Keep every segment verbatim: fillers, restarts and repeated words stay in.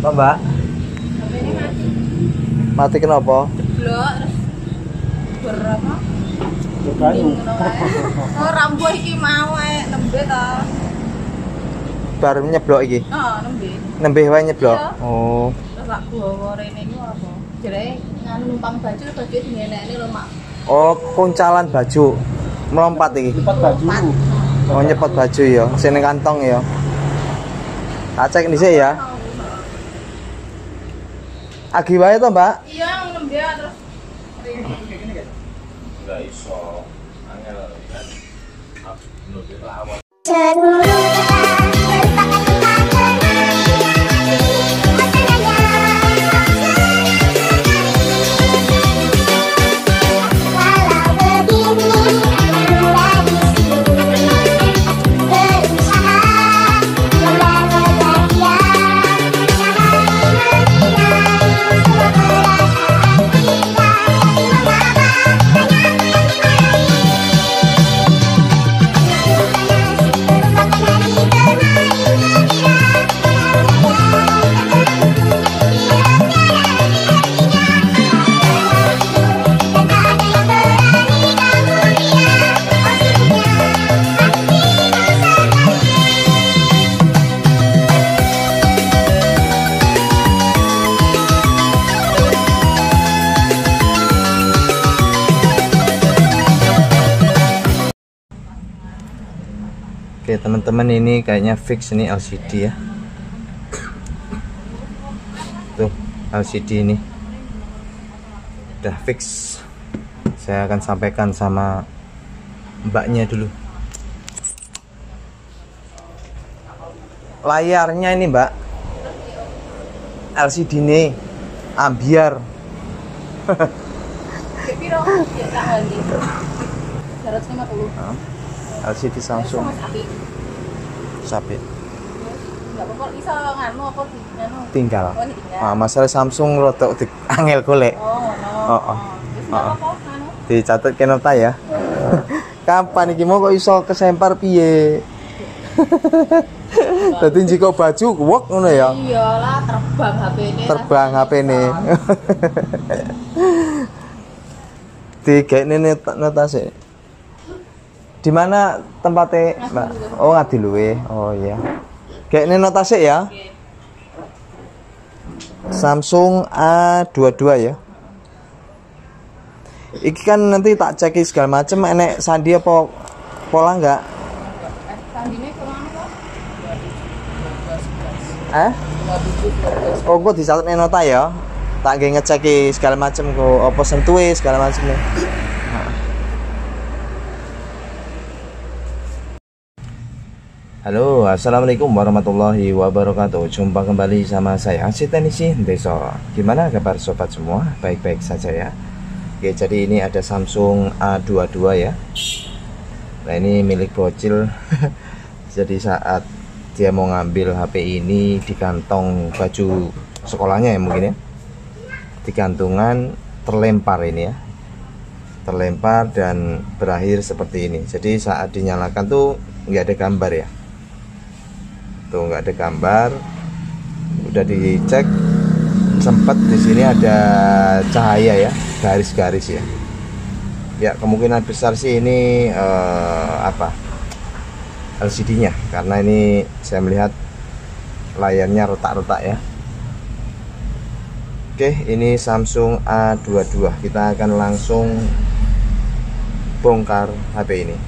Apa mbak? H P ini mati. Mati kenapa? Jeblok terus berapa? Kayu. Oh rambu iki mau ae nembe ta. Baru nyeblok iki. Oh, nembe. Nembe wae nyeblok. Iya. Oh. Terus tak gowo rene iku apa? Jere nganu numpang baju baju dingenekne lho, Mak. Oh, kuncalan baju. Melompat iki. Lipat baju. Oh, nyepot baju ya. Sini kantong ya. Tak cek dhisik ya. Agi wae to, Mbak? Iya, nembe terus Enggak iso angel kan menurut kita awal Oke teman-teman, ini kayaknya fix ini L C D ya. Tuh L C D ini udah fix. Saya akan sampaikan sama mbaknya dulu. Layarnya ini mbak, L C D ini ambiar. piro? Ya tak ganti. seratus lima puluh. L C D Samsung sapi. Enggak apa-apa iso nganu apa di nganu. Tinggal. Oh, tinggal. Ah, masalah Samsung rotok di angel golek. Oh, ngono. Oh, oh. Wis Oh, oh. apa nganu? Dicatat ke nota ya. Kapan iki mau kok iso kesempar piye? Dadi jika baju wok ngono ya. Iyalah terbang H P-ne. Terbang H P-ne. Digekne nota sih. Di mana tempatnya, Mbak? Oh, Ngadiluwe. Oh iya. Kayaknya nota sih ya. Samsung A dua puluh dua ya. Iki kan nanti tak cek segala macam, enek sandi apa pola enggak? Sandine kurang apa? Eh? Oh, kok dicatat nota ya? Tak nggih ngecek segala macam kok apa sentuhe segala macam. Halo, assalamualaikum warahmatullahi wabarakatuh. Jumpa kembali sama saya si Tenisi Deso. Gimana kabar sobat semua? Baik-baik saja ya. Oke, jadi ini ada Samsung A dua puluh dua ya. Nah, ini milik bocil. Jadi saat dia mau ngambil H P ini di kantong baju sekolahnya ya mungkin ya, di gantungan terlempar ini ya, terlempar dan berakhir seperti ini. Jadi saat dinyalakan tuh nggak ada gambar ya. Tuh nggak ada gambar, udah dicek sempat di sini ada cahaya ya, garis-garis ya. Ya kemungkinan besar sih ini eh, apa L C D-nya, karena ini saya melihat layarnya retak-retak ya. Oke, ini Samsung A dua puluh dua. Kita akan langsung bongkar H P ini.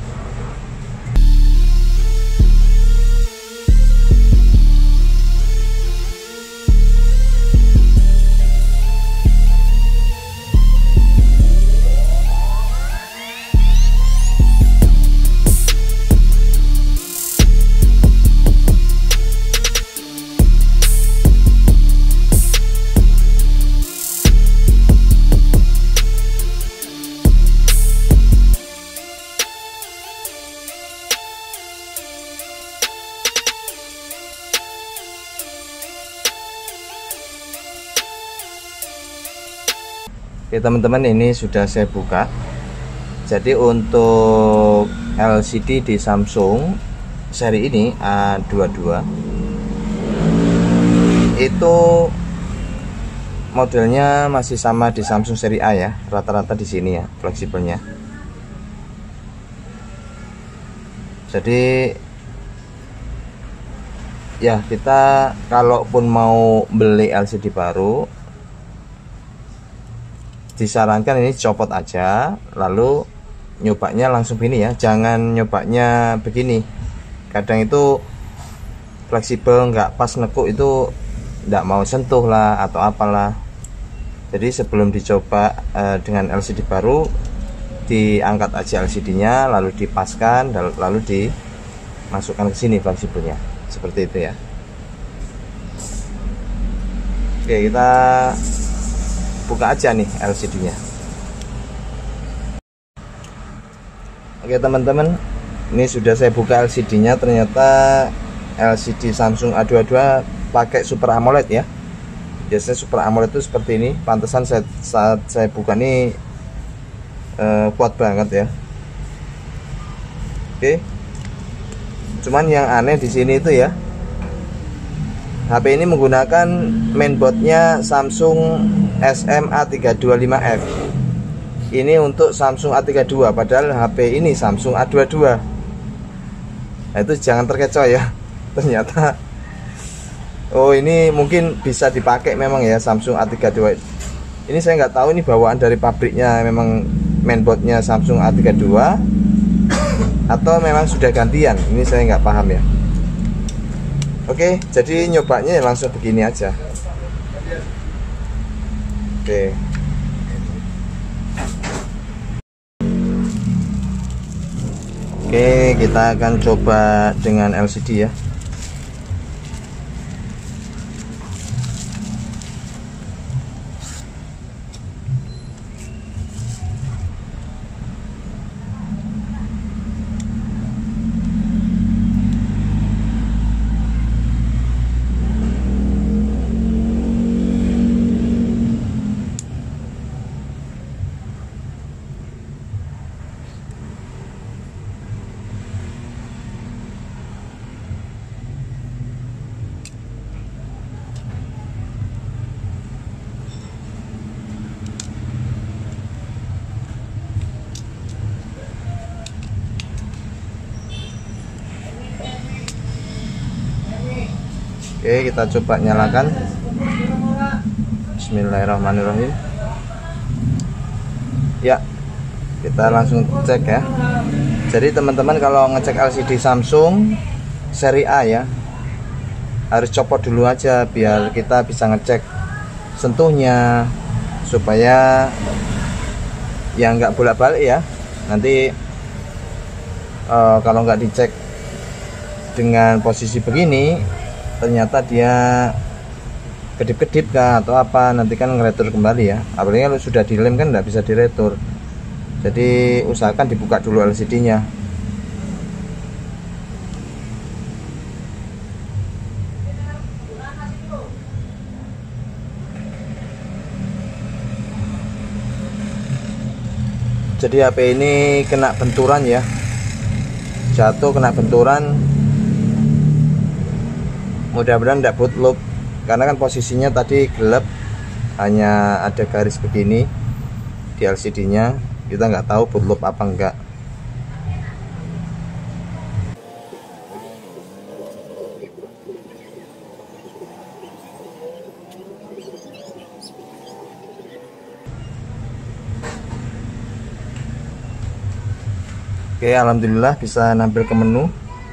Oke teman-teman, ini sudah saya buka. Jadi untuk L C D di Samsung seri ini A dua puluh dua itu modelnya masih sama di Samsung seri A ya, rata-rata di sini ya fleksibelnya. Jadi ya kita kalaupun mau beli L C D baru, disarankan ini copot aja, lalu nyobanya langsung begini ya, jangan nyobanya begini. Kadang itu fleksibel nggak pas nekuk itu nggak mau sentuh lah atau apalah. Jadi sebelum dicoba eh, dengan L C D baru, diangkat aja L C D-nya, lalu dipaskan, lalu dimasukkan ke sini fleksibelnya. Seperti itu ya. Oke, kita buka aja nih L C D-nya. Oke teman-teman, ini sudah saya buka L C D-nya. Ternyata L C D Samsung A dua puluh dua pakai Super AMOLED ya. Biasanya Super AMOLED itu seperti ini. Pantesan saya, saat saya buka ini eh, kuat banget ya. Oke. Cuman yang aneh di sini itu ya, H P ini menggunakan mainboardnya Samsung S M A tiga dua lima F. Ini untuk Samsung A tiga dua, padahal H P ini Samsung A dua puluh dua. Nah, itu jangan terkecoh ya. Ternyata oh ini mungkin bisa dipakai memang ya Samsung A tiga dua. Ini saya nggak tahu ini bawaan dari pabriknya memang mainboardnya Samsung A tiga dua atau memang sudah gantian. Ini saya nggak paham ya. Oke, jadi nyobanya langsung begini aja. Oke. Oke, kita akan coba dengan L C D ya. Oke, kita coba nyalakan. Bismillahirrahmanirrahim. Ya, kita langsung cek ya. Jadi teman-teman kalau ngecek L C D Samsung seri A ya, harus copot dulu aja biar kita bisa ngecek sentuhnya, supaya ya nggak bolak-balik ya. Nanti uh, kalau nggak dicek dengan posisi begini, ternyata dia kedip-kedip kah atau apa, nanti kan ngeretur kembali ya. Apalagi kalau sudah dilem kan nggak bisa diretur. Jadi usahakan dibuka dulu L C D-nya. Jadi H P ini kena benturan ya, jatuh kena benturan. Mudah-mudahan tidak boot loop, karena kan posisinya tadi gelap, hanya ada garis begini di L C D-nya. Kita nggak tahu boot loop apa enggak. Oke, alhamdulillah bisa nampil ke menu.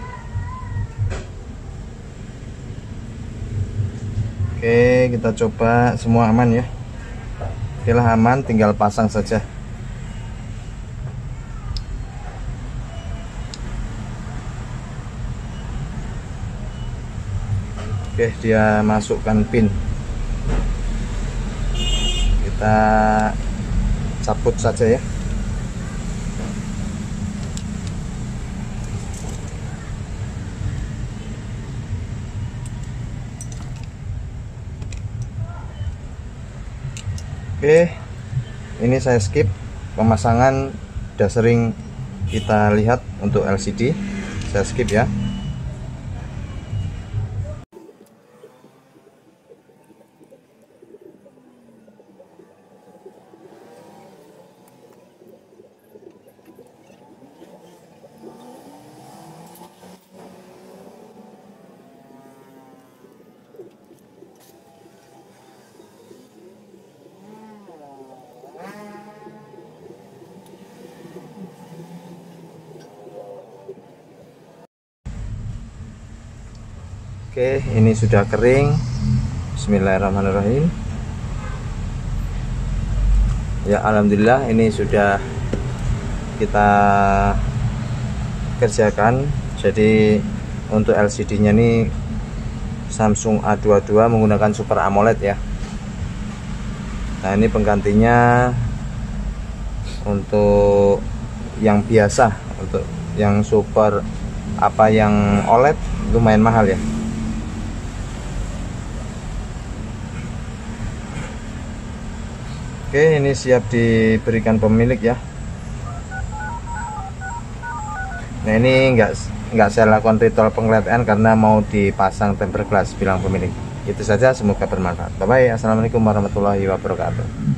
Oke, kita coba semua aman ya. Oke lah, aman, tinggal pasang saja. Oke, dia masukkan pin. Kita cabut saja ya. Oke, ini saya skip pemasangan, udah sering kita lihat untuk L C D, saya skip ya. Oke, ini sudah kering. Bismillahirrahmanirrahim. Ya, alhamdulillah ini sudah kita kerjakan. Jadi untuk L C D-nya ini Samsung A dua puluh dua menggunakan Super AMOLED ya. Nah, ini penggantinya untuk yang biasa, untuk yang Super apa yang O L E D lumayan mahal ya. Oke, ini siap diberikan pemilik ya. Nah, ini enggak enggak saya lakukan ritual penggeledahan karena mau dipasang tempered glass, bilang pemilik. Itu saja, semoga bermanfaat. Bye bye. Assalamualaikum warahmatullahi wabarakatuh.